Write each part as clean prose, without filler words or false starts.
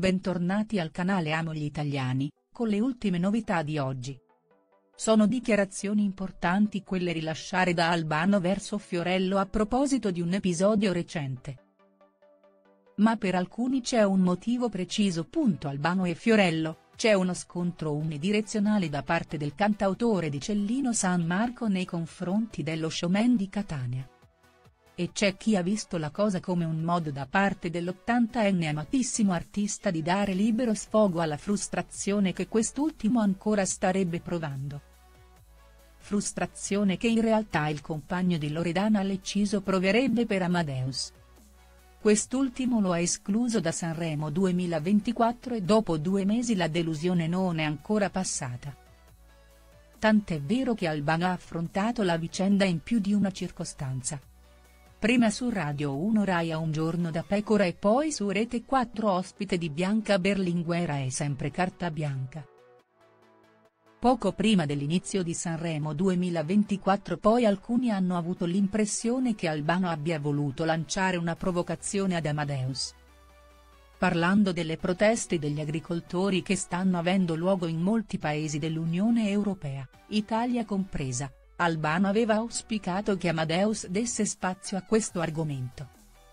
bentornati al canale Amo gli Italiani, con le ultime novità di oggi. Sono dichiarazioni importanti quelle rilasciate da Albano verso Fiorello a proposito di un episodio recente. Ma per alcuni c'è un motivo preciso. Albano e Fiorello, c'è uno scontro unidirezionale da parte del cantautore di Cellino San Marco nei confronti dello showman di Catania. E c'è chi ha visto la cosa come un modo da parte dell'80enne amatissimo artista di dare libero sfogo alla frustrazione che quest'ultimo ancora starebbe provando. Frustrazione che in realtà il compagno di Loredana Lecciso proverebbe per Amadeus. Quest'ultimo lo ha escluso da Sanremo 2024 e dopo 2 mesi la delusione non è ancora passata. Tant'è vero che Albano ha affrontato la vicenda in più di una circostanza. Prima su Radio 1 Rai a Un giorno da pecora e poi su Rete 4 ospite di Bianca Berlinguer e sempre carta bianca. Poco prima dell'inizio di Sanremo 2024 poi alcuni hanno avuto l'impressione che Albano abbia voluto lanciare una provocazione ad Amadeus. Parlando delle proteste degli agricoltori che stanno avendo luogo in molti paesi dell'Unione Europea, Italia compresa, Albano aveva auspicato che Amadeus desse spazio a questo argomento.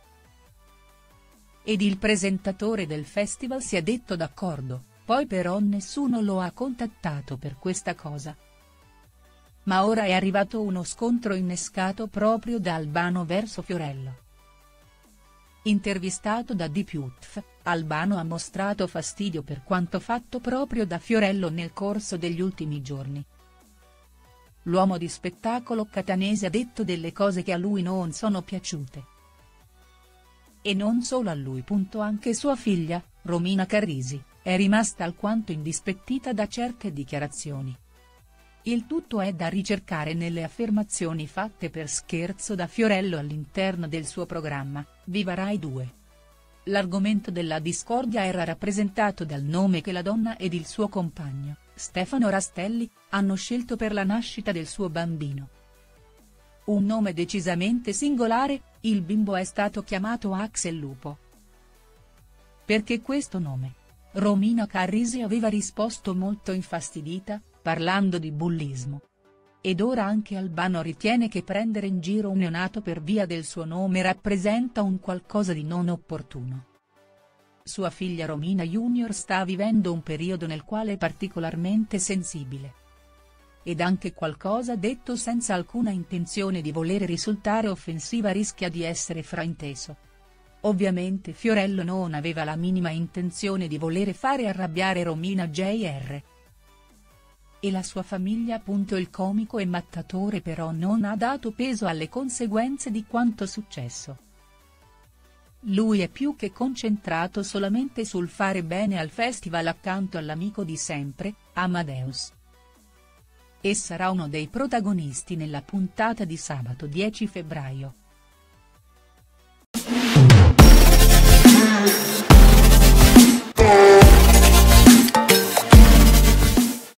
Ed il presentatore del festival si è detto d'accordo, poi però nessuno lo ha contattato per questa cosa. Ma ora è arrivato uno scontro innescato proprio da Albano verso Fiorello. Intervistato da Diputf, Albano ha mostrato fastidio per quanto fatto proprio da Fiorello nel corso degli ultimi giorni. L'uomo di spettacolo catanese ha detto delle cose che a lui non sono piaciute. E non solo a lui. Anche sua figlia, Romina Carrisi, è rimasta alquanto indispettita da certe dichiarazioni. Il tutto è da ricercare nelle affermazioni fatte per scherzo da Fiorello all'interno del suo programma, Viva Rai 2. L'argomento della discordia era rappresentato dal nome che la donna ed il suo compagno, Stefano Rastelli, hanno scelto per la nascita del suo bambino. Un nome decisamente singolare, il bimbo è stato chiamato Axel Lupo. Perché questo nome? Romina Carrisi aveva risposto molto infastidita, parlando di bullismo. Ed ora anche Albano ritiene che prendere in giro un neonato per via del suo nome rappresenta un qualcosa di non opportuno. Sua figlia Romina Junior sta vivendo un periodo nel quale è particolarmente sensibile. Ed anche qualcosa detto senza alcuna intenzione di volere risultare offensiva rischia di essere frainteso. Ovviamente Fiorello non aveva la minima intenzione di volere fare arrabbiare Romina Jr. E la sua famiglia. Il comico e mattatore però non ha dato peso alle conseguenze di quanto successo. Lui è più che concentrato solamente sul fare bene al festival accanto all'amico di sempre, Amadeus. E sarà uno dei protagonisti nella puntata di sabato 10 febbraio.